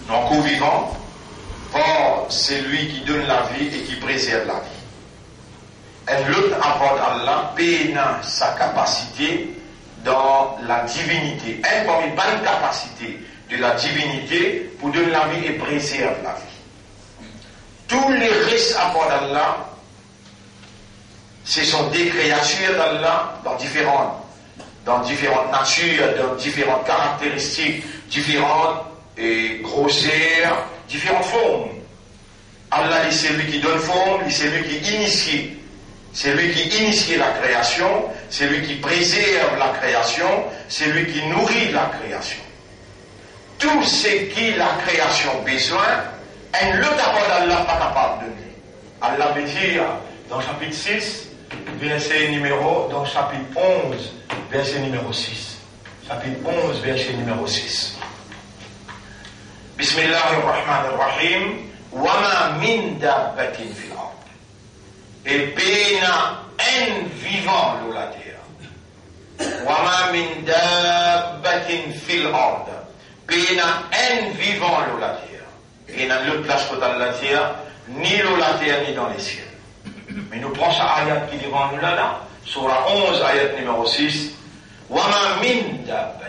encore vivant. Or, c'est lui qui donne la vie et qui préserve la vie. Et l'autre apporte Allah, pénant sa capacité dans la divinité. Elle n'a pas une capacité de la divinité pour donner la vie et préserve la vie. Tous les restes apportent Allah, ce sont des créatures d'Allah dans différentes natures, dans différentes caractéristiques, différentes grosseurs, différentes formes. Allah, c'est lui qui donne forme, c'est lui qui initie. C'est lui qui initie la création, c'est lui qui préserve la création, c'est lui qui nourrit la création. Tout ce qui la création a besoin, elle le d'abord d'Allah pas capable de donner. Allah veut dire dans chapitre 6, verset numéro, dans chapitre 11, verset numéro 6. Chapitre 11, verset numéro 6. Bismillahirrahmanirrahim. Wama min dabbatin fil ard. Et pena en vivant l'eau la terre. Wama min dabbatin fil ard. Pena en vivant l'eau la terre. Et dans l'autre place que dans la terre, ni l'eau la terre, ni dans les cieux. Mais nous prenons ça ayat qui dit devant nous là, surah 11, ayat numéro 6. Wama min dabbatin.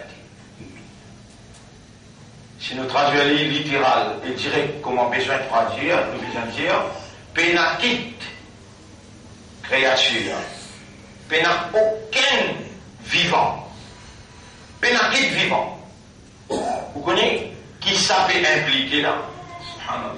Si nous traduisons littéral et direct comme on a besoin de traduire, nous besoin dire pénakit, créature, pénak aucun vivant, pénakit vivant. Vous connaissez qui ça peut impliquer là? Subhanallah.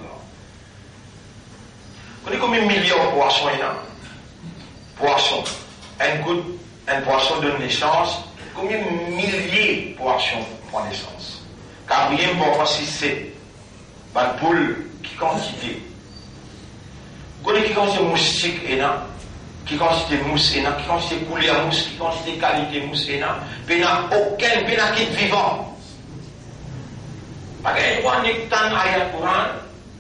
Vous connaissez combien de millions de poissons il y a? Poissons. Un poisson donne naissance, combien de milliers de poissons prennent naissance? Car rien ne peut si c'est une poule qui quantité. Vous connaissez qui quantité moustique et là, qui quantité mousse et là, qui quantité couleur mousse, qui quantité qualité mousse et là, il n'y a aucun pénakit vivant. Parce qu'il y a droit nectan ayat Quran.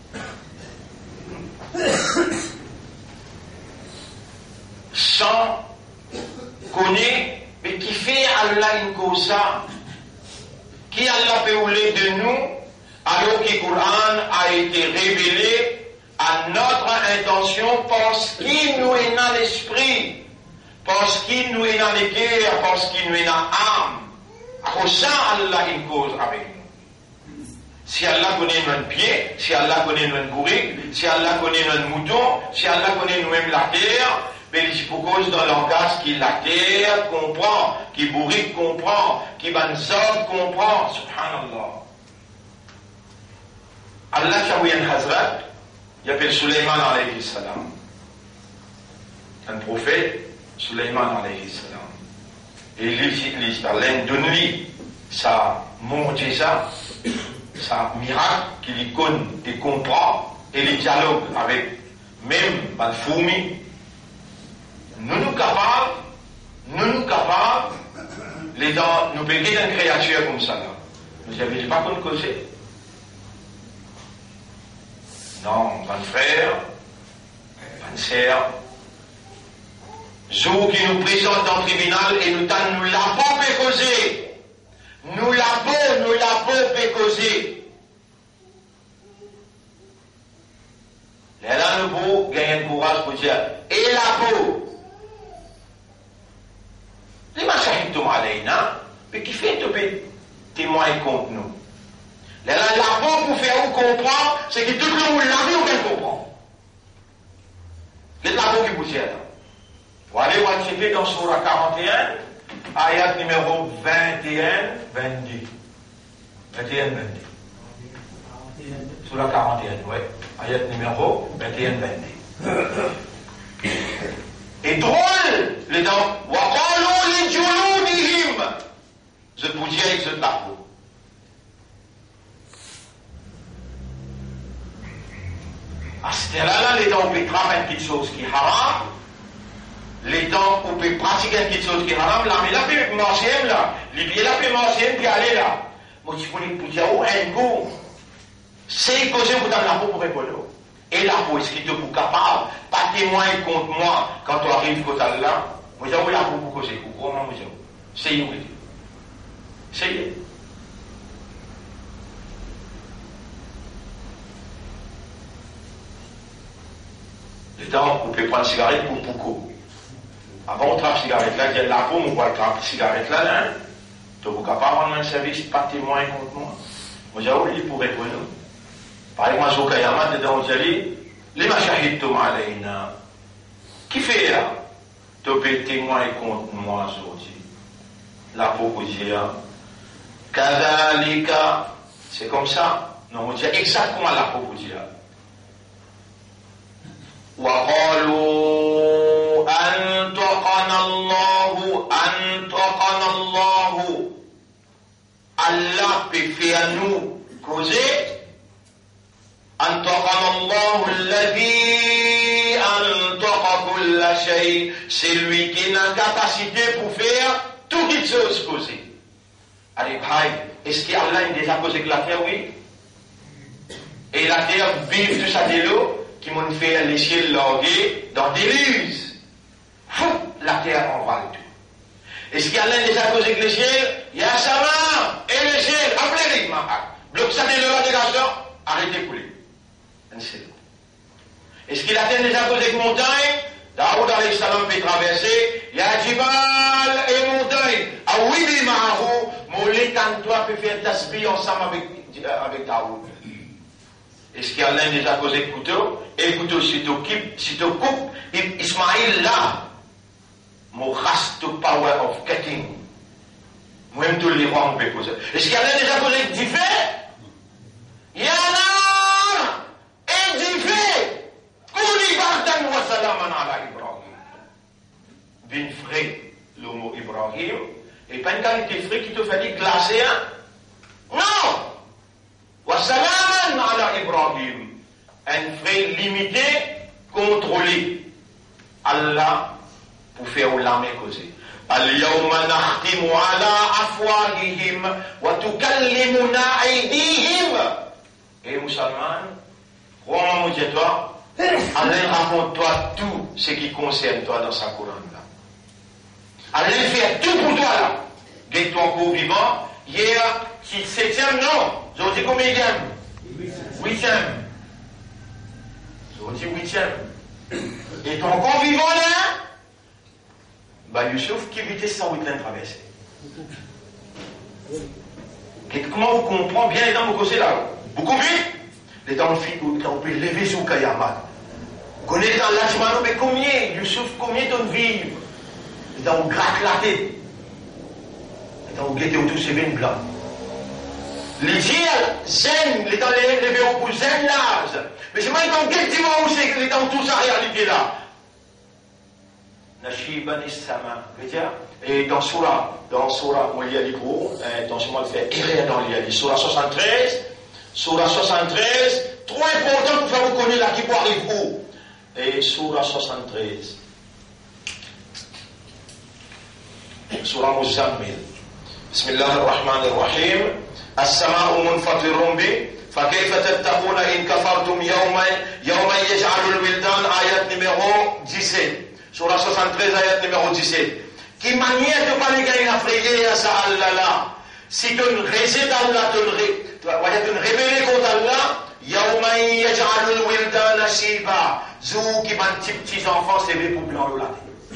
Sans connaître, mais qui fait Allah une cause. Qui Allah peut ouler de nous, alors que le Coran a été révélé à notre intention parce qu'il nous est dans l'esprit, parce qu'il nous est dans les guerres, parce qu'il nous est dans l'âme. À ça, Allah une cause avec nous. Si Allah connaît notre pied, si Allah connaît notre bourrique, si Allah connaît notre mouton, si Allah connaît nous-mêmes la terre, mais il faut cause dans le langage qui la terre comprend, qui bourrique comprend, qui banzab comprend. Subhanallah. Allah Shawiyan Hazrat, il appelle Suleiman alayhi salam. Un prophète, Suleiman alayhi salam. Et il parlait de lui, sa mu'jiza, sa miracle, qu'il connaît et comprend, et les dialogues avec même Balfoumi. Nous capables, les dents, nous péguer d'une créature comme ça, là. Vous n'avez pas qu'on causer? Non, mon frère, mon sœur, ceux qui nous présentent dans le tribunal et nous l'avons pécosé. Nous l'avons pécosé. Et là, nous pouvons gagner le courage pour dire, et la peau. Les machahitoum alayna, mais qui fait témoigner contre nous. La peau pour faire ou comprendre, c'est que tout le monde l'a vu ou qu'elle comprend. C'est la peau qui vous tient là. Vous allez voir checker dans Surah 41, ayat numéro 21, 22. 21, 22. Surah 41, oui. Ayat numéro 21, 22. Et drôle, les dents, waqalu li juludihim. Je vous dirais que je la peau. À ce terrain-là, les dents, on peut travailler quelque chose qui est haram. Les dents, on peut pratiquer quelque chose qui est haram. Là, mais là, peut manger, là. Les pieds, là, peut manger, puis aller là. Moi, je peux dire, oh, un goût. C'est que j'ai vous dans la peau pour répondre. Et la peau, est-ce qu'il te vous capable, pas témoigner contre moi quand tu arrives côté là, vous avez la peau pour causer, comment vous avez? C'est une. Le temps, vous pouvez prendre une cigarette pour beaucoup. Avant, on trappe cigarette là, il y a la pomme, on voit le trappe cigarette là, hein. Donc, vous ne pouvez pas rendre un service, pas témoin contre moi. Moi, j'ai oublié pour répondre. Par exemple, je vais vous dire, dedans, vous allez, les machahidtum alayna. Qui fait là? Tu peux témoin contre moi aujourd'hui. La proposition. Kadalika. C'est comme ça. Non, on dit exactement la proposition. وقالوا أنطقنا الله Allah peut faire nous causer أنطقنا الله الذي أنطق كل شيء, c'est lui qui a capacité pour faire toutes choses causer. Allez, est-ce qu'Allah a déjà causé que la terre? Oui. Et la terre vive tout ça de l'eau qui m'ont fait les ciels larguer dans des luses. La terre envole tout. Est-ce qu'Allah a déjà causé que les ciels? Il y a sa main et les ciels, appelez-les, bloque ça de l'eau la dégagation, arrêtez de couler. Est-ce qu'il a déjà causé que montagne? Daoud alayhi salam peut traverser, il y a Jibal et montagne. Ah oui, mais Mahou, Moulé, quand toi peut faire tasbih ensemble avec Daoud. Est-ce qu'il y a l'un déjà causé de couteau? Et couteau, si tu coupes, Ismaïl là, mon has to power of cutting. Moi-même, tous les rois, on peut causer. Est-ce qu'il y a l'un déjà causé de diffé? Il y en a! Et diffé! Kouli bardan wa salaman ala Ibrahim. Bin frais, le mot Ibrahim, et pas une qualité frais qui te fait dire glacé, hein? Non! Wa salaman ala Ibrahim. Un frais limité, contrôlé. Allah, pour faire l'âme causer. اليوم نختم على أفواههم وتكلمنا أيديهم. Et musulman, crois-moi, toi, Allah raconte-toi tout ce qui concerne toi dans sa Coran là. Allah fait tout pour toi là. Gagne ton corps vivant. Hier, qui 7e, non. J'ai dit combien? 8e. J'ai dit 8e. Et ton corps vivant là, bah Youssouf, qui vitesse ça où il l'a traversé? Comment vous comprenez bien les dents vous causez là? Vous comprenez? Les dents on peut lever sur Kayamat. Vous connaissez les dents là, mais combien? Youssouf, combien de vivre? Les dents on gratte la tête. Les dents on guette autour de ses veines blancs. Les dire, zen, les dents lever au bout, zen l'âge. Mais c'est moi qui on guette dis-moi où c'est que les dents tout sa réalité là. Nashiban Isama, et dans Surah, où il y a les cours, dans ce mois de fait, il y a dans l'IA, Surah 73, trop important pour faire vous connaître là qui peut arriver où. Et Surah 73, Surah Muzammil, Bismillah ar-Rahman ar-Rahim, As-sama'u munfatirun bi, فكيف تتقون إن كفرتم يوما يجعل الولدان آيات numéro 17. Surah 73, ayat numéro 17. Qui manière de pas les gagner à frayer à ça, Allah. Si tu ne résides Allah, tu ne révèles contre Allah, Yawma yaj'alul wildana shiba. Zou qui m'a petits enfants, c'est les pour blanc là.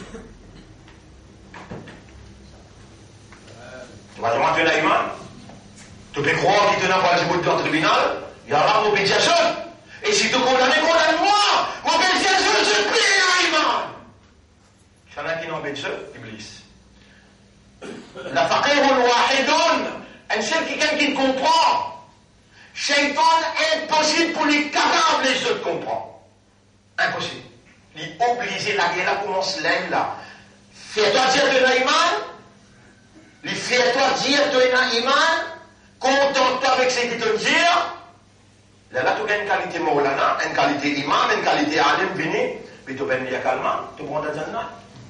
Tu vas demander un imam. Tu peux croire qu'il te n'a pas du bout de ton tribunal, il y aura mon obédiation. Et si tu condamnes, condamne-moi. Mon obédiation, je prie à imam. Il y en a qui n'ont pas de Iblis. La faqirun wahidun, un seul quelqu'un qui ne comprend. Shaitan, impossible pour les capables les autres comprendre. Impossible. Il est obligé, la guerre commence là. Fais-toi dire de l'Aïman, lui fais-toi dire de l'Aïman, contente-toi avec ce qu'il te dit. Là, tu as une qualité Maulana, une qualité imam, une qualité alim, vini, puis tu vas venir calmement, tu prends ta jannah.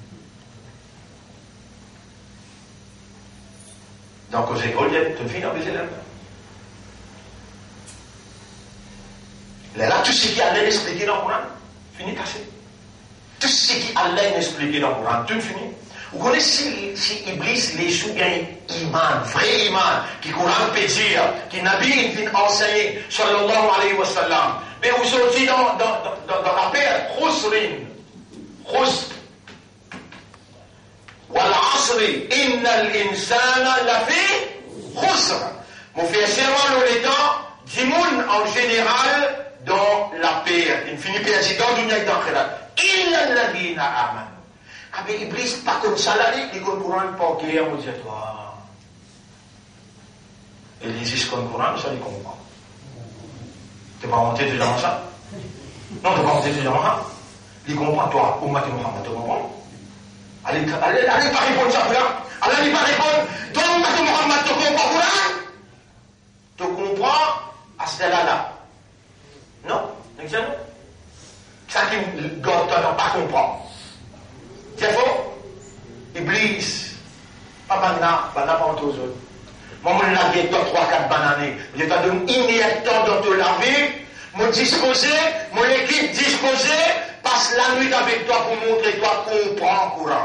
Donc, aux écoles, tu finis avec les élèves. Là, tout ce qui allait expliquer dans le Coran, fini cassé. Tout ce qui allait expliquer dans le Coran, tout fini. Vous connaissez si Iblis les sous gagne iman, vrai iman, qui Coran peut dire, qui Nabi vient enseigner, sallallahu alayhi wa sallam. Mais vous sortez dans la paix, khusrin, khusr. Wal asri, innal insana lafi khusr. Mon frère, c'est vraiment le temps, du monde en général, dans la paix. Il finit par dire, dans dunya et dans akhirat. Illa alladhina amanu. Ah ben Iblis, pas comme ça, là, il dit qu'on Coran pas ok, on dit toi. Et il dit qu'on Coran, ça, il comprend. T'es pas monté déjà dans ça? Non, t'es pas monté déjà dans ça? Il comprend, toi, Ummat Muhammad, tu comprends? Allez, pas répondre ça, là. Allez, pas répondre. Toi, Ummat Muhammad, tu comprends Coran? Tu comprends à ce là. Non? Exactement. Ça qui garde pas comprendre. C'est faux? Iblis, pas banana, pas aux autres. Moi, je l'ai dit 3-4 bananes. Je t'ai donné une temps dans te laver, me disposer, mon équipe disposée, passe la nuit avec toi pour montrer toi comprends le Coran.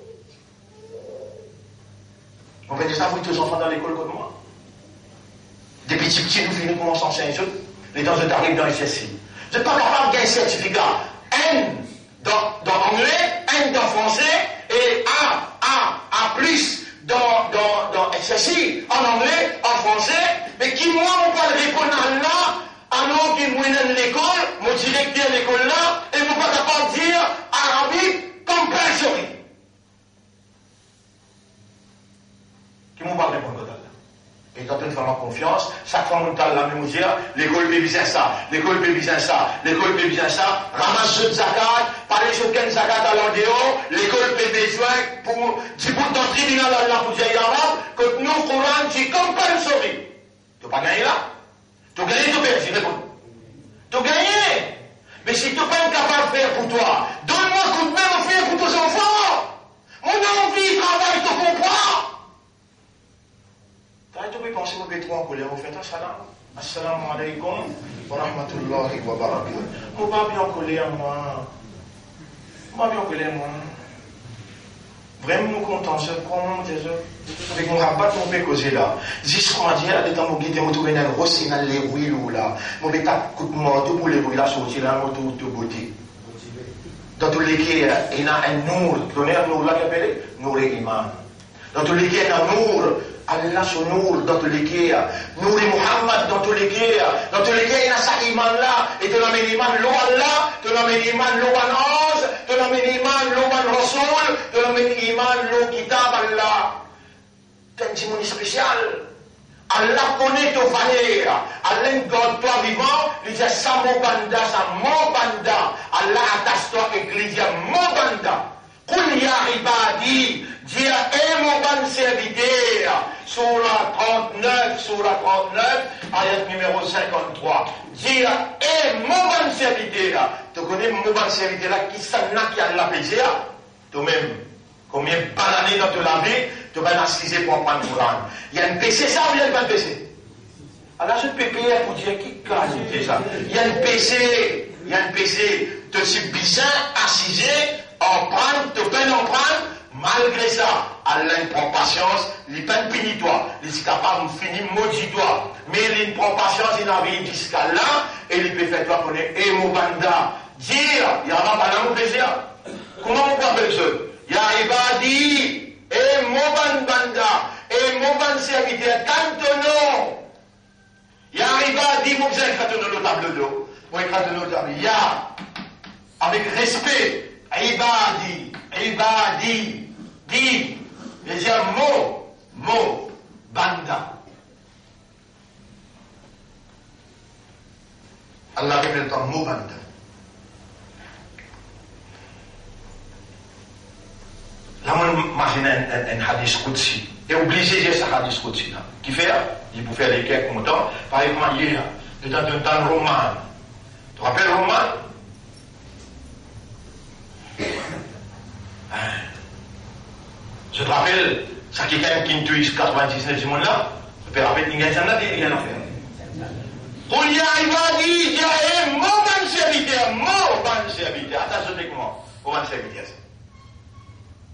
On va dire ça, vous tous enfants dans l'école comme moi. Des petits, nous finissons pour enseigner les autres. Les temps où t'arrives dans le SSI. Vous n'êtes pas capable de gagner un certificat N dans anglais, N dans français, et A plus dans SSI, en anglais, en français, mais qui moi, on peut répondre à là, alors qui moi dans l'école, mon directeur de l'école là, et vous pas capable de dire arabique comme compulsory. Qui m'ont pas répondre à là. Et quand on fait ma confiance, chaque fois qu'on parle la même dire, l'école peut viser ça, l'école peut viser ça, l'école peut viser ça, ramasse de zakat, parler sur quel zakat à l'endéo, l'école peut besoin pour, du bout d'un tribunal à la poussière arabe, que nous, Coran, c'est compulsory. Tu pas gagné là? Tu gagné, tu perds, réponds. Tu gagné. Mais si tu n'es pas capable de faire pour toi, donne-moi un coup de main à faire pour tes enfants. On a envie de travailler, tu comprends? Tu peux penser au béton en colère, vous faites un salam. Assalamu alaikum wa rahmatullahi wa barakatuh. Moi, pas bien en colère, moi. Moi, bien en colère, moi. Vraiment content, je prends, avec mon rabat, mon peut causer là. Jusqu'à dire, là, dans mon guide, mon trouvé dans le rossi, dans les rouilles là. Mon béta, coup de mort, tout pour les rouilles là, sortir là, mon tout de beauté. Dans tous les cas, il y a un nour, tu connais un nour là, qui appelle Nour et Iman. Dans tous les cas, il y a un nour. Allah sur Nour dans tous les cas, Nour et Muhammad dans tous les cas, il y a ça iman là, et tu l'amènes iman l'eau Allah, tu l'amènes iman l'eau Anaz, tu l'amènes iman l'eau Rasoul, tu l'amènes iman l'eau Kitab Allah. C'est un timon spécial. Allah connaît ton valeur, Allah garde toi vivant, il dit ça mon banda, Allah attache toi église, mon banda. Qul ya ibadi, dis à mon bon serviteur, Surah 39, ayat numéro 53. Dis à mon bon serviteur, tu connais mon bon serviteur là, qui s'en a qui a la plaisir, toi-même, combien de bananes dans ta vie, tu vas l'assiser pour apprendre le Coran. Il y a un PC, ça ou il y a pas de PC? Alors je peux payer pour dire qui gagne déjà. Il y a un PC, tu suis bien assisé, en prendre, te peine en prendre, malgré ça, Allah prend patience, il peine puni toi, il est capable de finir maudit toi, mais il prend patience, il a vu jusqu'à là, et il peut faire toi connaître, et mon banda, dire, il y a pas mon plaisir. Comment on peut appeler ça? Ya ibadi, et mon banda, et mon ban serviteur, cantonnon. Ya ibadi, mon bien cantonnon le tableau d'eau, mon cantonnon le tableau, ya, avec respect. Ibadi, di, les dire mo, banda. Allah fait le temps mo banda. Là, on imagine un hadith Qudsi. Et obligé de dire ce hadith Qudsi là. Qui fait? Il peut faire les quelques montants. Par exemple, hier, dans un temps roman. Tu te rappelles roman? Je te rappelle, ça qui est quand même qui tue 99 du monde là, je peux rappeler qu'il y a un a rien à faire. On y a dit, il y a un bon serviteur, attention avec moi, bon serviteur.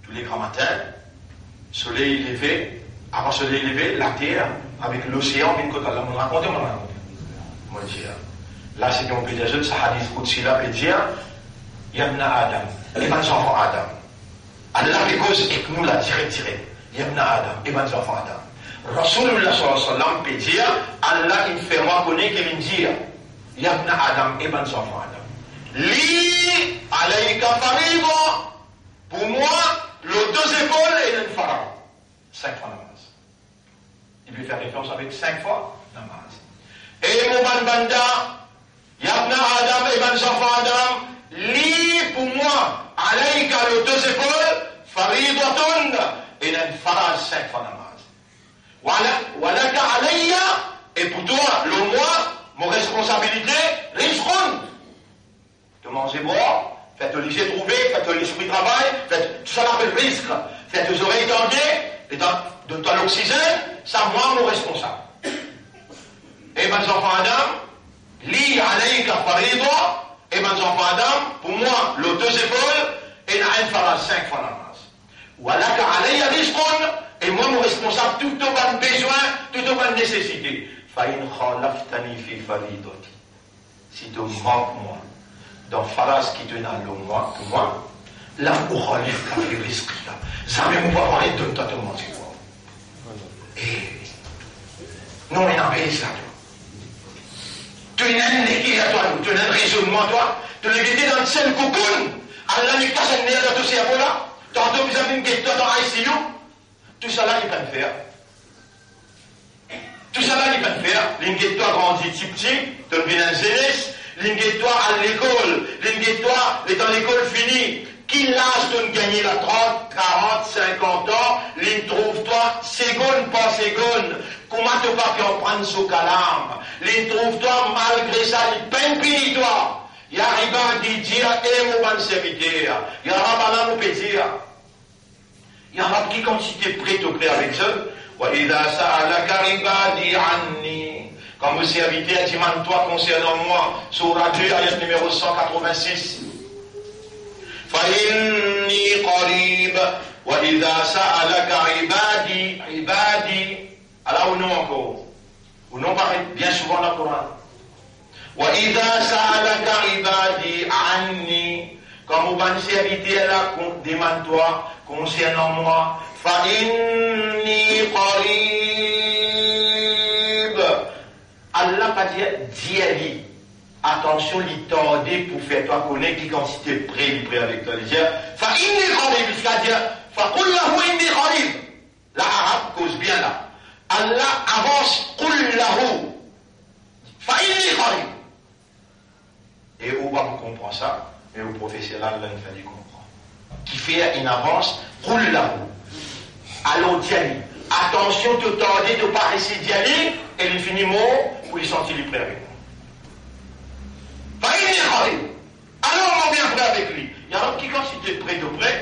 tous les grands matins, soleil levé, avant soleil levé, la terre, avec l'océan, une côte, Allah m'a raconté, moi dire. Là, c'est qu'on peut dire, ce hadith Qudsi là peut dire, Yabna Adam, et ben enfants Adam. Allah cause et que nous la direct. Yabna Adam, et ben enfants Adam. Rasulullah sallallahu alayhi wa sallam peut dire, Allah il fait reconnaître qu'il dit, Yabna Adam, et ben enfants Adam. Li alayka fariba, pour moi, les deux épaules et une pharaon. 5 fois namaz. Il peut faire référence avec 5 fois namaz. Et mon banda, Yabna Adam et ben enfants Adam, li pour moi, alayka les deux épaules, faridatun et une pharaon 5 fois namaz. Walaka alayya, et pour toi, le moi, mon responsabilité, rizqun. De manger boire. Faites le lycée trouvé, faites l'esprit travail, faites tout ça l'appelle risque. Faites les oreilles tendées, et de l'oxygène, ça moi mon responsable. Et mes enfants Adam, li alayka farida, et mes enfants Adam, pour moi, les deux épaules, et un farad 5 fois namaz. Walaka alayya rizqun, et moi mon responsable, tout au bas de besoin, tout au bas de nécessité. Fa in khalaftani fi faridati. Si tu manques moi, dans Faraz qui te n'a le moi, pour moi, là où relève la vie risque là. Ça même on va parler de toi te manger quoi. Et non, on a payé ça. Tu n'as pas à toi, tu n'as un raisonnement toi, tu l'as guetté dans le ciel cocoon. Allah n'est pas un nerf dans tout ces là. Tantôt vous avez une guette dans ICU. Tout ça là, il peut le faire. Tout ça là, il peut le faire. L'inguette-toi grandit petit, tu le viens zélès. L'inguette-toi à l'école, l'inguette-toi est dans l'école finie. Qui l'âge de gagner la 30, 40, 50 ans, l'in trouve-toi seconde par seconde. Comment tu vas faire prendre ce calame? L'in trouve-toi malgré ça, il peine pini toi. Il y a un qui dit, et mon bon serviteur, il y a un malin au plaisir. Il y a un qui, quand tu es prêt au prêt avec ça, وَإِذَا سَأَلَكَ عِبَادِي عَنِّي. Quand vous servitez, demande-toi concernant moi, Sourate 2, ayat numéro 186. فَإِنِّي قَرِيبٌ وَإِذَا سَأَلَكَ عِبَادِي. Alors, ou non encore? Ou non, bien souvent dans le Coran. وَإِذَا سَأَلَكَ عِبَادِي عَنِّي. Quand vous allez servir là, demande-toi concernant moi. فَإِنِّي قَرِيبٌ. Allah pas dire d'y attention, l'y tordé pour faire toi connaître qui quand tu es prêt, il est prêt avec toi. Il dit فَإِنِّي قَرِيبٌ. C'est-à-dire فَقُلْ لَهُ إِنِّي قَرِيبٌ. L'arabe cause bien là. Allah avance قُلْ لَهُ فَإِنِّي قَرِيبٌ. Et où va vous comprendre ça? Et au professeur là, il va nous comprendre. Qui fait une avance قُلْ لَهُ. Allons d'y aller. Attention, de tordé de ne pas essayer d'y aller, et l'infiniment, pour les sentir prêt avec moi. Alors on va bien prêt avec lui. Il y a un qui, quand il était prêt de près,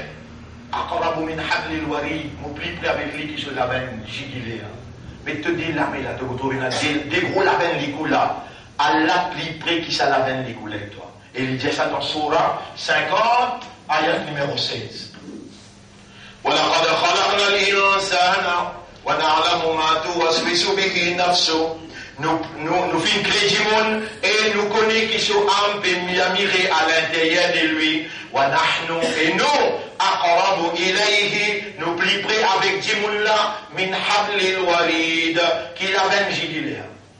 mon plus près avec lui qui se lavenne gigilé. Mais te dis là, mais là, te retrouver là, des gros lavenne les coups là. Allah plus près qui ça lavenne les coups avec toi. Et il dit ça dans Surah 50, ayat numéro 16. وَلَقَدْ خَلَقْنَا الْإِنسَانَ وَنَعْلَمُ مَا تُوَسْوِسُ بِهِ نَفْسُهُ. Nous fin crédimon et nous connaissons qui sont mirés à l'intérieur de lui. وَنَحْنُ et nous, أَقْرَبُ إِلَيْهِ, nous plus près avec Dimoun là, min hablil warid, qui l'avait gigilé.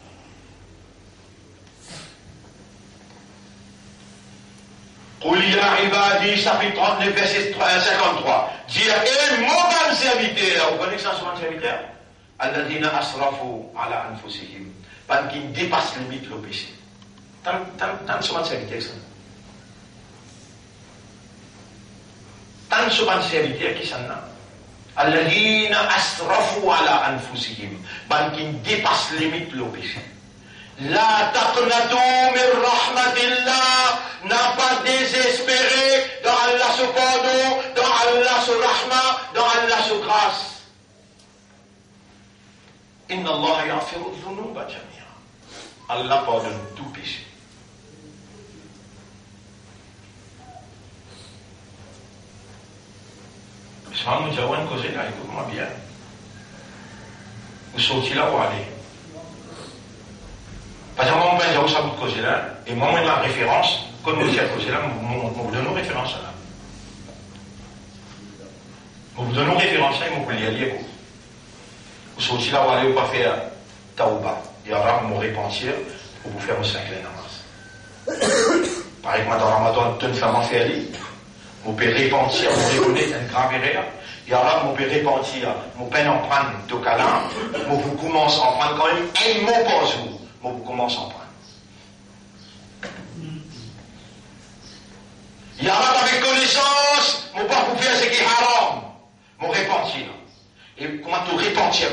قُلْ يَا عِبَادِي, chapitre 39, verset 53. Dis, et mon bon serviteur, vous connaissez ça, mon serviteur? الَّذِينَ أَسْرَفُوا عَلَى أَنفُسِهِمْ. Parce qu'ils dépassent limite le péché. Tant sur mon serviteur, ça. Tant sur mon serviteur qui s'en a. الَّذِينَ أَسْرَفُوا عَلَى أَنفُسِهِمْ. Parce qu'ils dépassent limite le péché. La taqnatu min rahmatillah, n'a pas désespéré dans Allah ce pardon, dans Allah ce rahma, dans Allah ce grâce. Inna Allah yaghfiru dhunuba jami'a. Allah pardonne tout péché. C'est pas mon dire, on cause là, écoute-moi bien. Vous sortez là ou allez. Parce que moi, on va dire où ça vous cause là, et moi, la référence, comme vous dites à cause là, vous donne nos références là. Vous donne nos références là, et vous pouvez lire. Vous sortez là ou allez, vous pas faire taouba. Il y aura mon repentir pour vous faire un 5 namas. Par exemple, dans Ramadan, une femme en fait vous pouvez repentir, vous reconnaître une grave erreur. Il y aura, vous pouvez repentir, vous pouvez en prendre de câlin, vous commencez à en prendre quand même un mot par jour. Vous commencez à en prendre. Il y aura avec connaissance, vous pas vous faire ce qui est haram, vous repentir. Et comment te repentir,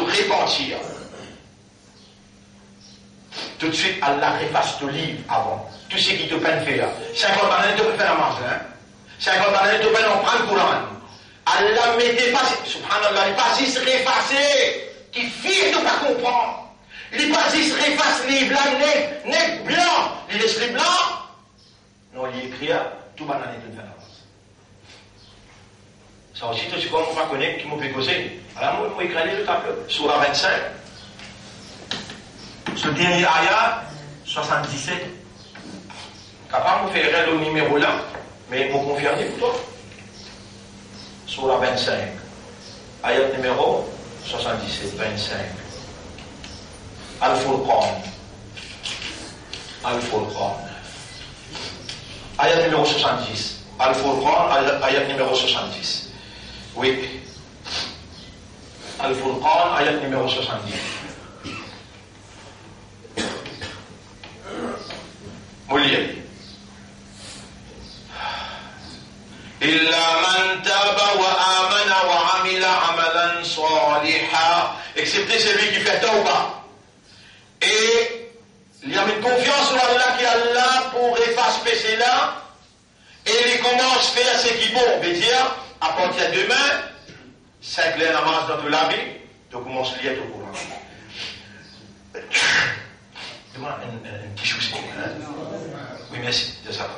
Tout de suite, Allah efface ton livre avant. Tout ce qui te peine faire. 50 années, tu peux faire la marche. 50 années, tu peux en prendre le Coran. Allah mettait pas, subhanallah, il pas si se effacer, qui fit de pas comprendre. Il pas si se efface les blancs, net blanc. Il laisse les blancs. Non, il écrit, tout le monde est faire la marche. Ça aussi, tu sais comment on va connaître qui m'ont fait causer. Alors, moi, je vais écrire le tableau. Sur la 25. Ce dernier ayat, 77. Capable de faire le numéro là, mais vous confirmez pour toi. Sur la 25. Ayat numéro 77, 25. Al-Furqan. Al-Furqan. Ayat numéro 70. Al-Furqan, ayat numéro 70. Oui. Al-Furqan, ayat numéro 70. Moulier. إلا من تاب وآمن وعمل عملا صالحا, excepté celui qui fait tauba et il y a une confiance en Allah qui est Allah pour effacer cela et il commence à faire ce qui est bon, veut dire à partir de demain 5 les namaz dans toute la vie tu commences à lire au Coran. Demande un petit souci. Oui, merci, c'est ça.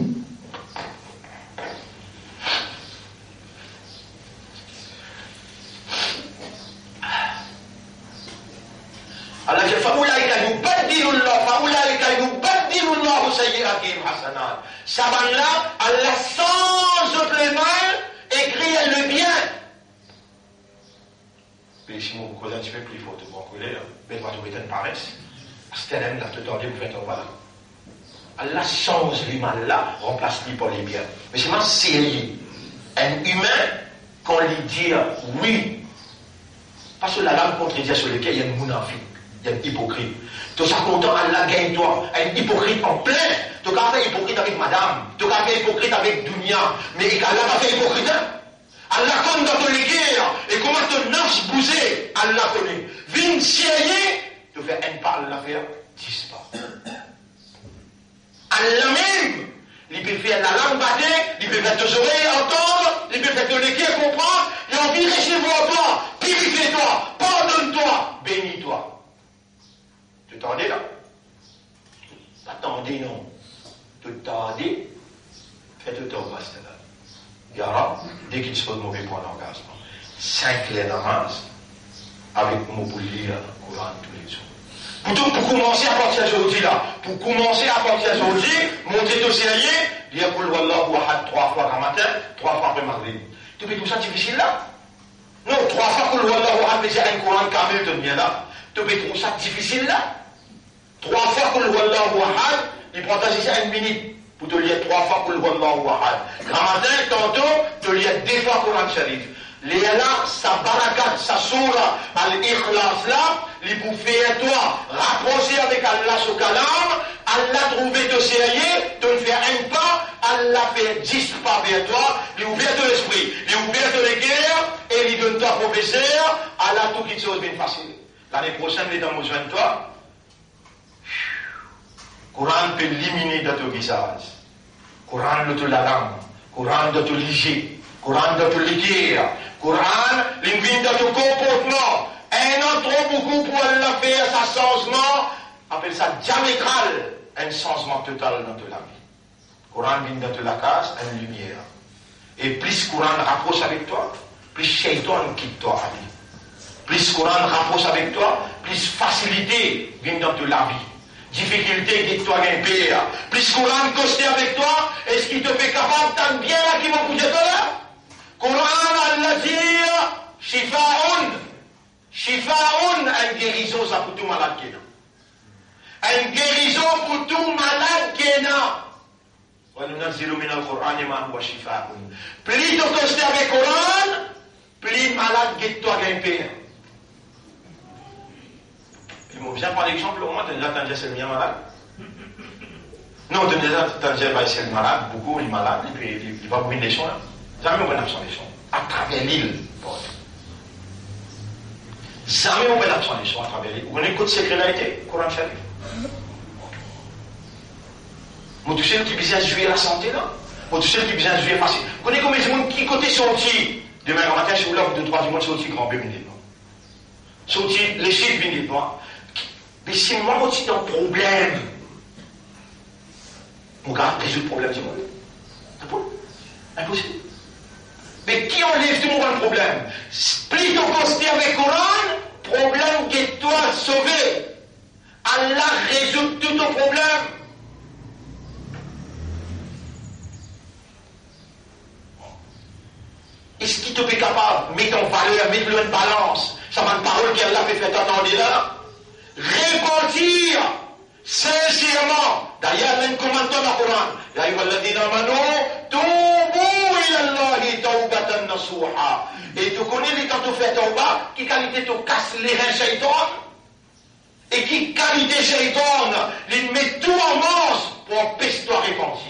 Allah dit فَأُولَٰئِكَ يُبَدِّلُ اللَّهُ سَيِّئَاتِهِمْ حَسَنَاتٍ. Ça va là, Allah change le mal et crée le bien. Mais si vous causez un petit peu plus, il faut te branculer, mais toi, tu une paresse. C'est un là, tu t'en vous faites au mal. Allah change le mal là, remplace-le par les biens. Mais c'est moi, c'est un humain, quand il dit oui, parce que la langue contredit sur lequel il y a une mounafik. Il y a un hypocrite. Tu es content, Allah gagne toi. Un hypocrite en plein. Tu as fait hypocrite avec madame. Tu as fait hypocrite avec Dunia. Mais Allah va faire hypocrite. Allah connaît dans ton guerre. Et comment te nage bouger. Allah connaît. Viens siayer. Tu fais un pas, Allah fait 10 pas. Allah même. Il peut faire la langue battée. Il peut faire tes oreilles entendre. Il peut faire ton guerre comprendre. Il a envie de recevoir toi. Purifie-toi. Pardonne-toi. Bénis-toi. Tu t'attendais là? Attendez non. Tu t'attendais. Fais-le ton vaste là. Il y aura, dès qu'il se pose mauvais point d'orgasme, 5 les namaz avec mon pour lire le Coran tous les jours. Pour commencer à partir d'aujourd'hui là, pour commencer à partir d'aujourd'hui, monter au sérieux, dire pour Wallahu Ahad 3 fois le matin, 3 fois après Maghrib. Tu fais tout ça difficile là? Non, 3 fois pour Wallahu Ahad, mais c'est un Coran kamil de bien là. Tu fais tout ça difficile là? 3 fois pour Wallahu Ahad, il prend ta 1 minute pour te lire 3 fois pour Wallahu Ahad. Grand matin, tantôt, te lire 2 fois Coran Sharif. Les là, sa barakat, sa soura, al-ikhlas là, les pour faire toi, rapprocher avec Allah ce kalam, Allah trouver te sérieux, te faire un pas, Allah fait 10 pas vers toi, il ouvre ton esprit, il ouvre ton guerre, et il donne toi professeur, Allah tout qui chose bien facile. L'année prochaine, il est dans besoin de toi. Coran peut éliminer de ton visage. Coran de la langue. Coran de ton liger. Coran de ton ligueur. Coran, l'invite de ton comportement. Un autre beaucoup pour la faire, ça changement, appelle ça diamétral, un changement total dans la vie. Coran vient dans la case, une lumière. Et plus Coran approche avec toi, plus shaitan quitte toi, ami. Plus Coran rapproche avec toi, plus facilité vient dans la vie. Difficulté quitte toi gagne payer. Plus Coran costé avec toi, est-ce qu'il te fait capable tant bien là qui vont bouger là? Coran Allah dit Shifaun. Shifaun, une guérison ça pour tout malade qui est. Une guérison pour tout malade qui est. وَنُنَزِّلُ مِنَ الْقُرْآنِ مَا هُوَ شِفَاءٌ. Plus tu costes avec le Coran, plus malade guette-toi gagne paix. Je viens par l'exemple, au moins tu as déjà entendu c'est le malade. Non, tu as déjà entendu c'est le malade, beaucoup il est malade, et puis il va bouger des soins. Jamais on va absent des soins. À travers l'île. Jamais on va absent des soins à travers l'île. Vous connaissez le secret là été, Coran Sharif. Vous touchez le qui besoin de jouer la santé là. Vous touchez le qui besoin de jouer facile. Vous connaissez combien de monde qui côté sorti demain matin, si vous l'avez de 3 du monde, sorti grand bébé. Sorti, les chiffres viennent pas. Mais si moi aussi dans le problème, on garde résoudre le problème du monde. Impossible. Mais qui enlève tout le monde le problème? Plus on constate avec le Coran, problème qui est toi sauvé. Allah résout tout ton problème. Est-ce qu'il te fait capable, mettre en valeur, mettre-le en balance, ça m'a une parole qu'Allah fait faire attendre là, repentir sincèrement. D'ailleurs, il y a un commandement dans le Coran. Ya ayyuhalladhina amanu, tubu ila Allahi tawbatan nasuha. Et tu connais quand tu fais tawbah, qui qualité tu casses les reins shaitan, et qui qualité shaitan, il met tout en masse pour empêcher toi repentir.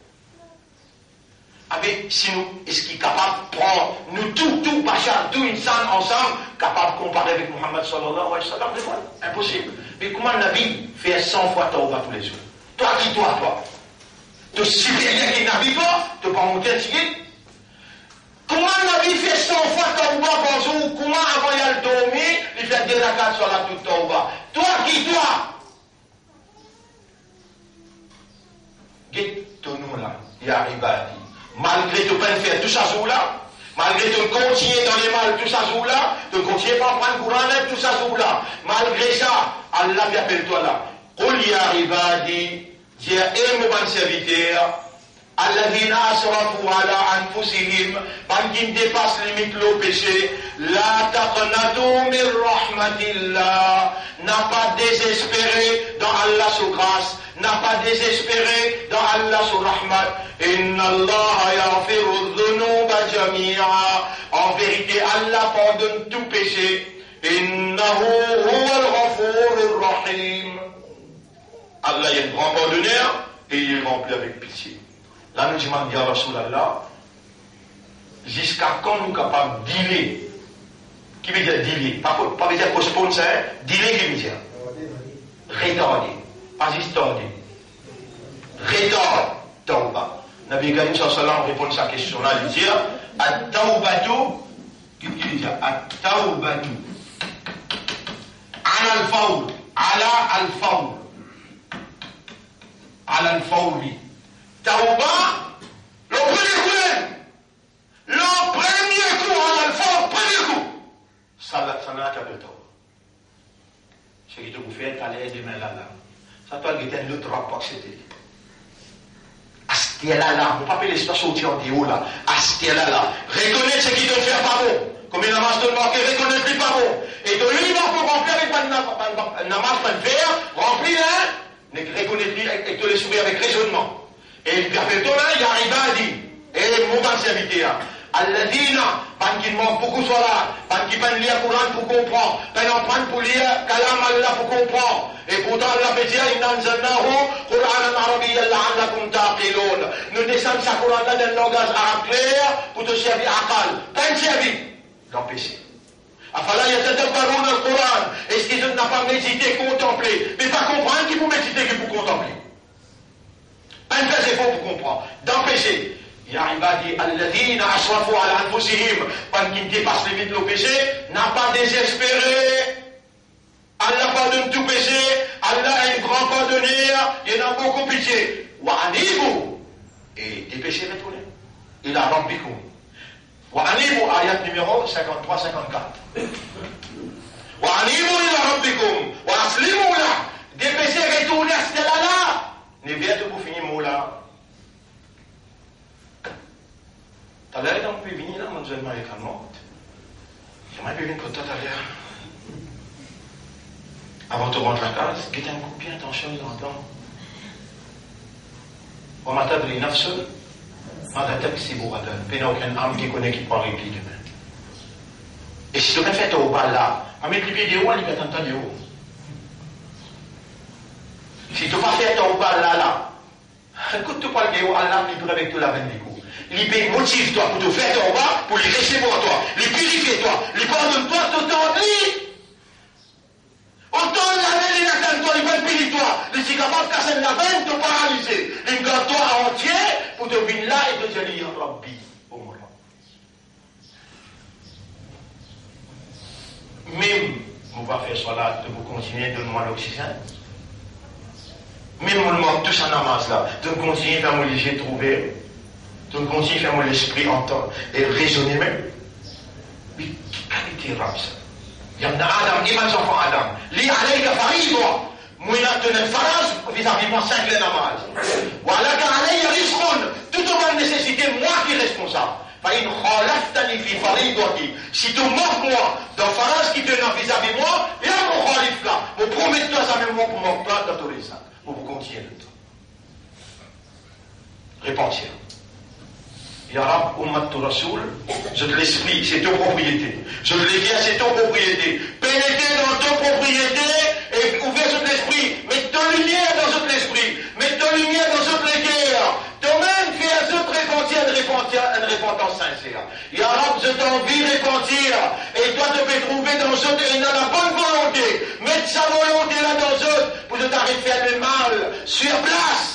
Avec, si nous, est-ce qu'il est capable de prendre, nous tout, Bachar, tout insan ensemble, capable de comparer avec Muhammad sallallahu alayhi wa sallam, des fois, impossible. Mais comment Nabi fait 100 fois tawbah tous les jours? Toi, tu supérieur qui Nabi pas, tu peux pas monter un ticket. Comment Nabi fait 100 fois tawbah par jour? Comment avant il dormir, il fait 2 rakats sur la toute tawbah? Toi, Guette-nous là, ya ibadi. Malgré tu peux faire tout ça jour-là, malgré tu continues dans les mal tout ça jour-là, tu continues pas à prendre le Coran tout ça jour-là, malgré ça, Allah t'appelle toi là. Qul ya ibadi, dis mon bon serviteur, alladhina asrafu ala anfusihim, qui dépasse les limites le péché, la taqnatu min rahmatillah, n'a pas désespéré dans Allah sous grâce, n'a pas désespéré dans Allah sous rahmat. Inna Allah yaghfiru dhunuba jami'a. En vérité, Allah pardonne tout péché. Innahu huwal ghafurur rahim. Allah est un grand pardonneur et il est rempli avec pitié. Là, nous disons, ya Rasulallah, jusqu'à quand nous sommes capables de dealer? Qui veut dire dealer? Pas veut dire postpone ça, dealer qui veut dire? Retarder. Pas juste tarder. Retard. Tawbah. Nabi Karim sallallahu alayhi wa sallam répond à sa question-là, il dit At-tawbatu, qu'est-ce qu'il dit? At-tawbatu. Ala al-fawl. Ala al-fawl. Ala al-fawli. Tawbah, le premier coup, ala al-fawl, premier coup. Salat sana kabel tawbah. Ce qui te vous fait aller demain là. Ça doit être un autre rapport que c'était. Astiela là, on ne peut pas appeler les situations qui ont dit haut là. Astiela là. Reconnaître ce qui te fait pas bon. Comme une namaz de marquer, reconnaître ce qui pas bon. Et de lui, il faut remplir avec un namaz de verre, remplir là, reconnaître et te les sourire avec raisonnement. Et il appelle toi là, il arrive à dire. Et mon bon serviteur. Alladina, pan qui manque beaucoup soit là, pan qui peine lire Coran pour comprendre, peine en prendre pour lire Kalam Allah pour comprendre. Et pourtant Allah fait dire, inna anzalnahu Qur'anan arabiyyan la'allakum taqilun. Nous descendons ce Coran là d'un langage arabe clair pour te servir aqal. Peine servir. L'empêcher. Afala yatadabbaruna al-Quran. Est-ce qu'ils n'ont pas médité, contemplé? Mais pas comprendre qui pour méditer, qui pour contempler. Peine faire c'est faux pour comprendre. D'empêcher. Ya ibadi alladhina asrafu ala anfusihim, quand qui dépasse les limites le péché, n'a pas désespéré. Allah pardonne tout péché, Allah est un grand pardonneur, il en a beaucoup pitié. Wa anibu, et des péchés retournés. Il a rempli. Wa anibu, ayat numéro 53-54. Wa anibu ila rabbikum, wa aslimu la. Dépêchez, retournez à ce là. Ne viens de vous finir mot là. T'as l'air d'un peu venir là, mon Dieu, avec la mort. J'aimerais bien que toi, t'as l'air. Avant de rentrer à la case, guette un coup bien, attention, ils entendent. On m'a dit, il y a seul. On m'a dit, c'est beau, il n'y a aucune âme qui connaît qui peut répliquer. Et si tu me fais au bas là, on met les pieds de haut, il va t'entendre de haut. Si tu ne fais pas au bas là, écoute, tu parles de haut, Allah, il peut avec toi la veine du coup. Il motive toi pour te faire au bas, pour les recevoir toi, les purifier toi, les pardonne-toi, t'entends. Autant la veine, il attend toi, il va piller toi. Les si capable de casser la veine, te paralyser. Il garde toi entier pour te venir là et te dire, Rabbi, au moins. Même, on va faire cela, de vous continuer, donne-moi l'oxygène. Même on manque tous en namaz là, de continuer à faire mon léger trouver, de continuer à faire mon esprit entendre et raisonner même. Mais quelle qualité rap ça? Il y en a Adam, et mes enfants Adam. Li alayka faridwa. Moi, il y a une farage vis-à-vis moi 5 les namaz. Voilà qu'alayya rizqun. Toute bonne nécessité, moi qui est responsable. فإن خالفتني في فريضتي. Si tu manques moi dans farage qui te donne vis-à-vis moi, et à mon khalif là, vous promettez ça même moi pour mon plan d'autoriser ça. Pour vous continuer le temps. Répentir. Ya Rab, Ummat Rasoul, je te l'esprit, c'est ton propriété. Je te l'ai dit, c'est ton propriété. Pénétrez dans ton propriété et ouvrez cet esprit. Mets ton lumière dans cet esprit. Mets ton lumière dans cette guerre. Toi-même, fais à cette une repentance sincère. Ya Rab, je t'envie de repentir. Et toi, tu peux trouver dans cette et dans la bonne volonté. Mettre sa volonté là dans cette pour te t'arrêter à faire le mal sur place.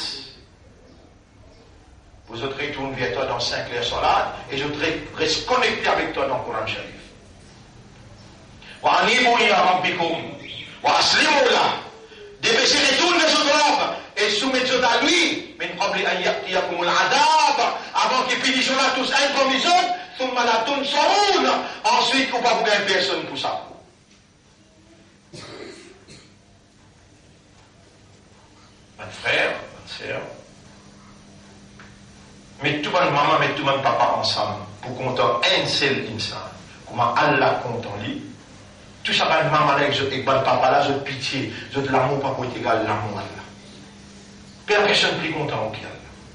Vous autres retournez vers toi dans 5 heures salade et je reste connecté avec toi dans le Coran Sharif. Wa anibu ila rabbikum wa aslimu la. Dépêchez retourner vers votre Rab et soumettez-vous à lui. Min qabli an ya'tiyakum al-adab. Avant qu'ils finissent là tous un comme les autres, thumma la tunsarun. Ensuite, vous ne pouvez pas gagner personne pour ça. Mon frère, ma sœur, mais tout le monde maman, mais tout le monde papa ensemble pour compter un seul insan. Comment Allah compte en lui. Tout ça va maman avec le papa là, je pitié, je de l'amour pas pour être égal l'amour Allah. Personne plus content qu'Allah.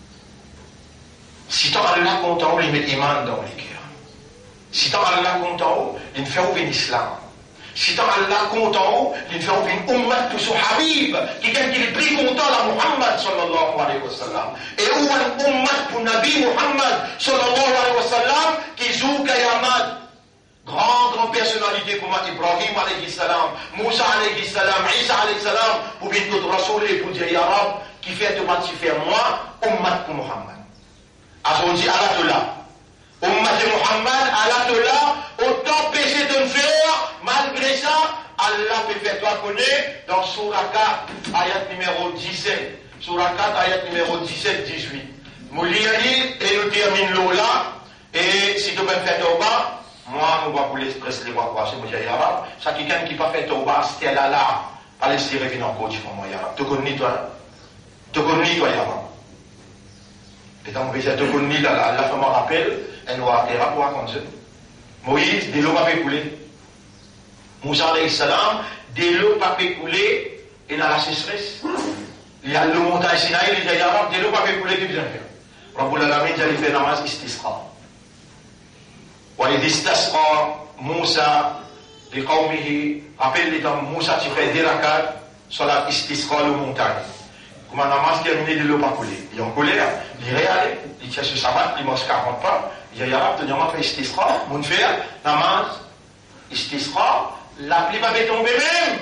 Si tant Allah content, il met iman dans les cœurs. Si tant Allah content, il fait ouvrir l'islam. Si tant Allah content, il fait ouvrir une ummat pour son habib, qui est plus content à Muhammad sallallahu alayhi wa sallam. Et où une ummat pour Nabi Muhammad sallallahu alayhi wa sallam, qui joue Kayamat. Grand personnalité comme Ibrahim alayhi salam, Moussa alayhi salam, Isa alayhi salam, pour bien d'autres Rasoul et pour dire Ya Rab, qui fait de faire moi, ummat pour Muhammad. Alors on dit Allah ummat de Muhammad, Allah autant péché de faire, malgré ça, Allah peut faire toi connaître dans Surah 4, ayat numéro 17. Surah 4, ayat numéro 17-18. Mouliani, et nous termine là, et si tu peux faire Tauba, moi, nous allons l'express, les voir, c'est moi, Yarab. Ça, quelqu'un qui n'a pas fait Tauba, c'était là, pas laisser revenir encore, tu vois, moi, Yarab. Tu connais, toi, Yarab. Et donc, je te connais, la femme me rappelle, elle doit être rapport comme ça. Moïse, de l'eau pas couler. Moussa alayhi salam, de l'eau pas couler, et dans la sécheresse. Il y a le montagne Sinaï, il y a Yarab, de l'eau pas couler, qui vient faire. Rabbul Alamin, j'allais faire namaz istisqa. وإذ استسقى موسى لقومه rappelle les temps Moussa tu fais des rakats salat istisqa le montagne comme un namaz terminé de l'eau pas couler il est en colère il réalise il tient ce sabbat il mange 40 pas il y a Yarab de fait istisqa mon frère namaz istisqa la pluie va tomber même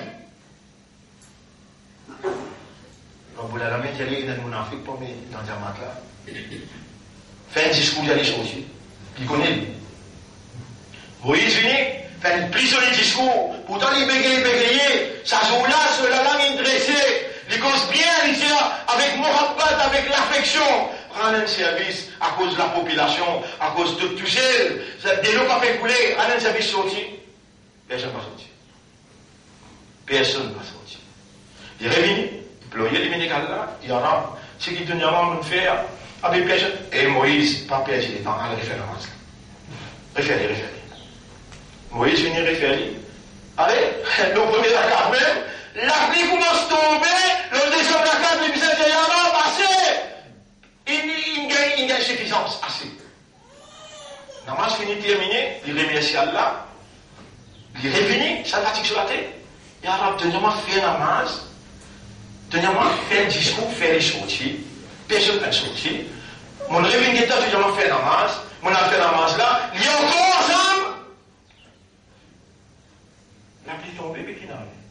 Rabbul Alamin il y a un munafiq pour moi dans Jamat là fait un discours il y a des choses il connaît Moïse vient, fait une prisonnier discours, pourtant il bégaye, ça joue là, sur la langue dressée, il cause bien, il dit, avec mohabbat, avec l'affection, rendre un service à cause de la population, à cause de tout ça, des lots pas fait couler, rendre un service sorti, personne ne va sortir. Personne ne va sortir. Il est revenu, il y a des médicales là, il y en a, ce qui tenait avant de faire, avec personne. Et Moïse, pas perdre le temps à le référence. Référer. Moïse vient référer. Allez, le premier accord même, la pluie commence à tomber, le deuxième accord, il dit, il y en a assez. Il gagne suffisance, assez. Namaz fini terminé, il remercie Allah, il est revenu, ça fatigue sur la tête. Il y a un tenez-moi faire namaz, tenez-moi faire le discours, faire les sorties, personne ne peut sortir. Mon revenu est tenez-moi faire namaz, mon a fait namaz là, il y a encore ensemble. La pluie tombée, puis qui n'arrive.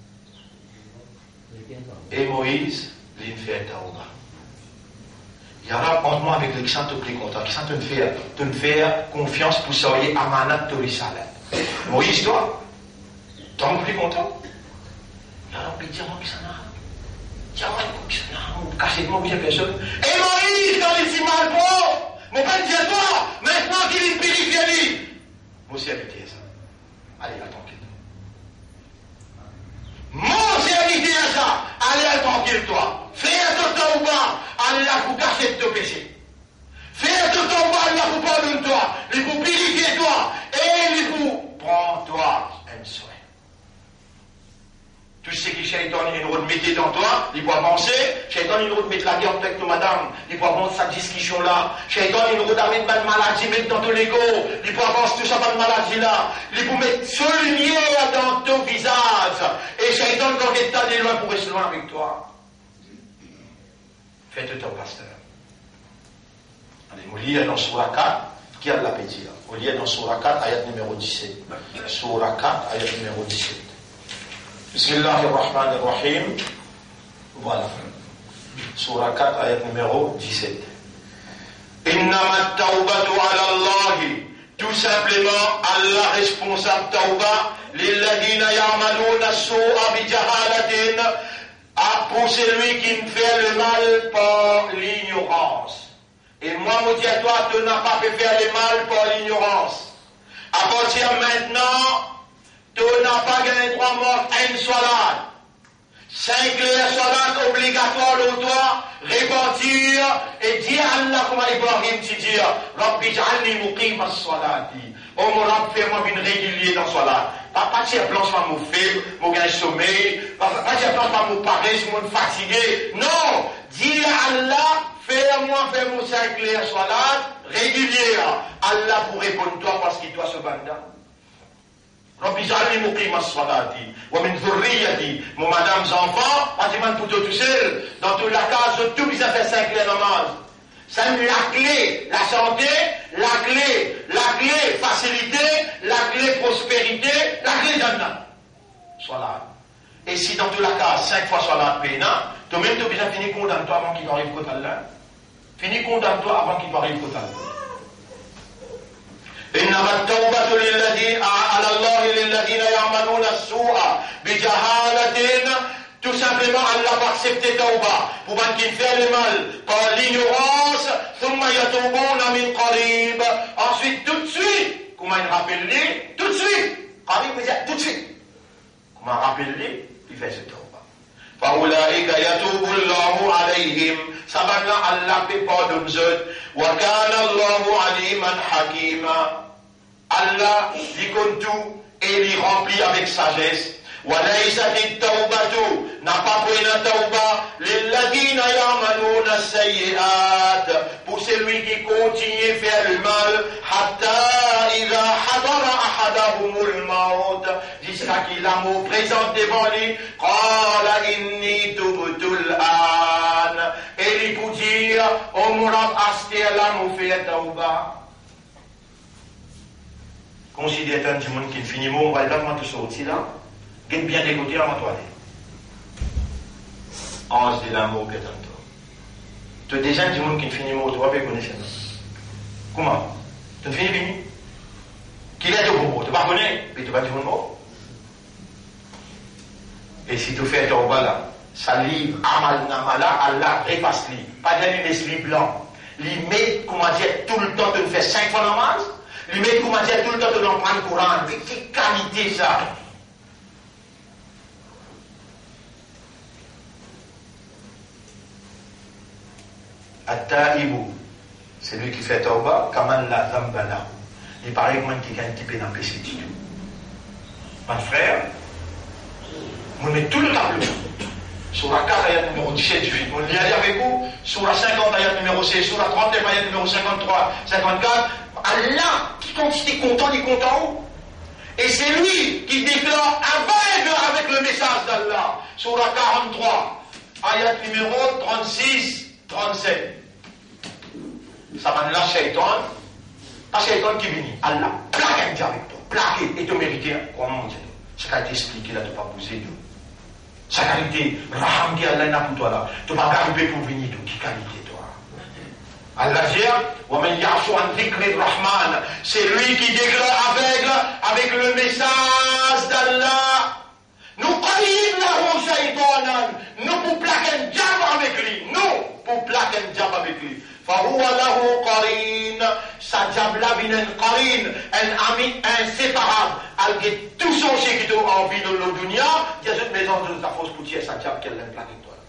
Et Moïse, il fait taouba. Il y a entre moi avec les qui sont plus contents, qui sont de faire confiance pour soyez amanat de l'Israël. Moïse, toi, tu es plus content? Il y a un petit qui s'en a. Tiens-moi, qui s'en a, cassez de mon bien personne. Et Moïse, quand il dit mal pour, mon père dit à toi, maintenant qu'il est périphérique. Moi aussi, habité ça. Allez, attends. Mon serviteur à ça, allez tranquille-toi. Fais un temps ou pas, allez là pour casser de péché. Fais un temps ou pas, allez là pour pardonner-toi, les pour purifier-toi, et les pour prends-toi un soin. Tout ce qui Shaitan il nous remettre dans toi, il doit penser, Shaitan il nous remettre la guerre avec nos madame, il doit penser cette discussion là, Shaitan il nous remettre mal maladie, mettre dans ton ego, il doit penser tout ça pas de maladie là, il doit mettre ce lumière dans ton visage, et Shaitan quand il est allé loin pour rester loin avec toi. Faites ton pasteur. Allez, on lit dans Surah 4, qui a de l'appétit là, on lit dans Surah 4, ayat numéro 17. Surah 4, ayat numéro 17. Bismillahirrahmanirrahim. Voilà. Surah 4, ayat numéro 17. Innama tawbatu ala Allahi. Tout simplement, Allah responsable tawba. Lilladina ya'maluna su'a bi jahalatin. Pour celui qui me fait le mal par l'ignorance. Et moi, je dis à toi, tu n'as pas fait faire le mal par l'ignorance. À partir maintenant, tu n'as pas gagné 3 morts, une salade. 5 clairs salades obligatoires au toi, repentir et dire à Allah comme Ibrahim tu dis, Rabbi j'alni muqim as-salati. Oh mon Rab, fais-moi une régulière dans salade. Pas dire blanche par mon faible, mon gain sommeil, pas dire blanche par mon paresse, mon fatigué. Non, dis à Allah, fais-moi 5 clairs salade régulière. Allah pour répondre toi parce qu'il doit se battre. Rabbi j'alni muqim as-salati. Wa min dhurriyati. Mon madame enfants, pas dire pour tout seul. Dans toute la case, tout ils ont fait 5 clairs namaz. C'est la clé, la santé, la clé, facilité, la clé, prospérité, la clé Jannah. Salat. Et si dans toute la case, 5 fois salat péna, toi-même tu as déjà fini condamne-toi avant qu'il t'arrive côté Allah. Fini condamne-toi avant qu'il t'arrive côté Allah. إنما التوبة للذين على الله للذين يعملون السوء بجهالة. Tout simplement, Allah va accepter tauba pour man qui fait le mal par l'ignorance. ثم يتوبون من قريب. Ensuite, tout de suite, comment il rappelle-les? Tout de suite. Qarib veut dire tout de suite. Comment rappelle-les? Il fait ce tauba. فأولئك يتوب الله عليهم. Ça va là, Allah peut pardonner eux. وكان الله عليما حكيما. Allah dit comme tout et il remplit avec sagesse. وليست التوبة n'a pas pris la tauba للذين يعملون السيئات pour celui qui continue à faire le mal حتى إذا حضر أحدهم الموت jusqu'à qu'il a mot présent devant lui قال إني تبت الآن et il peut dire oh mon Rab aster la mot fait tauba. Considère un du monde qui finit mot on va vraiment tout sortir là. Get bien écouté avant toi. Ange de l'amour que t'entends. Tu as déjà du monde qui finit mot, tu vas pas connaître ça. Comment? Tu finis fini? Qui est de bon mot? Tu vas connaître, puis tu vas dire bon mot. Et si tu fais ton bas là, sa livre Amal Namala, Allah efface lui. Pas de lui met ce livre blanc. Lui met, comment dire, tout le temps de faire 5 fois namaz. Lui met, comment dire, tout le temps de l'en prendre le Coran. Mais quelle qualité ça! At-Ta'ibu, c'est lui qui fait tauba, Kaman la Zambala. Il paraît que moi qui gagne un petit peu dans le péché. Mon frère, on met tout le tableau. Sur la 4, ayat numéro 17, on lit avec vous. Sur la 50, ayat numéro 6. Sur la 39, ayat numéro 53, 54. Allah, quand il est content, il est content. Et c'est lui qui déclare aveugle avec le message d'Allah. Sur la 43, ayat numéro 36, 37. Ça va là, Shaitan. Pas Shaitan qui vient. Allah, plaque un diable avec toi. Plaqué et te mériter. Comment dire? Ça a été expliqué là, tu n'as pas posé. Sa qualité, Raham qui Allah n'a pour toi là. Tu vas garder pour venir, qui qualité toi. Allah dit, Rahman, c'est lui qui déclare avec le message d'Allah. Nous croyons Shaitan, nous pour plaquer un diable avec lui. Nous pour plaquer un diable avec lui. فهو له قرين سجاب لابن قرين un ami inséparable avec tout son chien qui te envie de la dunya il y a cette maison de ta fausse poutière sajab qu'elle l'aime plaquer toi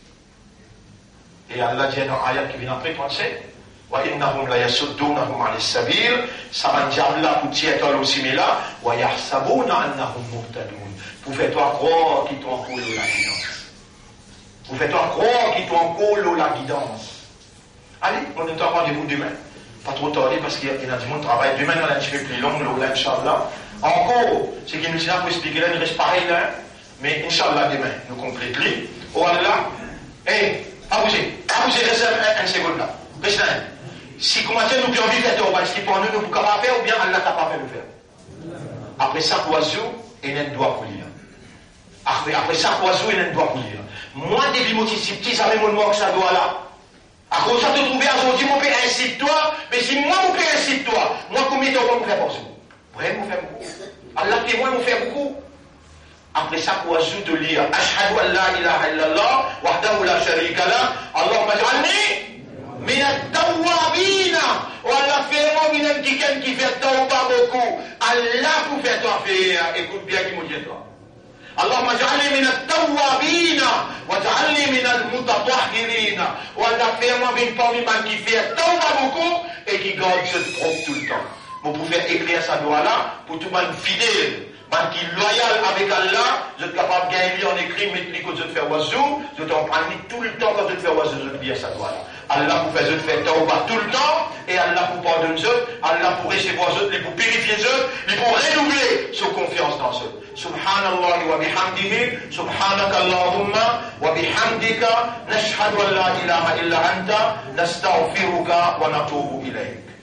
et Allah dit dans ayat qui vient après 37 wa innahum la yasuddunahum ala sabil saman jabla poutière toi aussi mais là wa yahsabuna annahum muhtadun pour faire toi croire qui t'en coule la guidance pour faire toi croire qui t'en coule la guidance. Allez, on est en rendez-vous demain. Pas trop tarder parce qu'il y a du monde qui travaille. Demain, on a un petit peu plus long, là, Inch'Allah. Encore, ce qui nous dit là pour expliquer là, il reste pareil là. Mais Inch'Allah, demain, nous complétons. Oh Allah, pas bouger, reste un seconde là. Reste là. Si comment dire, nous avons envie de faire, est-ce qu'il pour nous, nous ne pouvons pas faire ou bien Allah t'a pas fait le faire. Après ça, oiseau, il y a un doigt pour lire. Après ça, oiseau, il y a un doigt pour lire. Moi, depuis mon petit, j'avais mon mot que ça doit là. À cause de te trouver aujourd'hui, mon père incite toi, mais si moi, mon père incite toi, moi, combien de temps vous faire pour ça? Vraiment, faire beaucoup. Allah témoin, vous faire beaucoup. Après ça, pour ajouter de lire, Ashhadu an la ilaha illallah, wahdahu la sharika la, Allahumma ja'alni, min at-tawwabina, ou Allah fait min al-kikan qui fait tawba beaucoup. Allah vous fait toi faire, écoute bien qui me dit toi. اللهم اجعلني من التوابين واجعلني من المتطهرين ولا fais-moi une parmi man qui fait tawba beaucoup et qui garde ce propre tout le temps. Vous pouvez écrire ça doigt là pour tout le monde fidèle, man qui loyal avec Allah, je suis capable de gagner en écrit, mais quand je te fais oiseau, je t'en prends tout le temps quand je te fais oiseau, je te dis ça doigt là. Allah pour faire je te fais tawba tout le temps et Allah pour pardonner eux, Allah pour recevoir eux, pour purifier eux, pour renouveler sa confiance dans eux. سبحان الله وبحمده سبحانك اللهم وبحمدك نشهد أن لا إله إلا أنت نستغفرك ونتوب إليك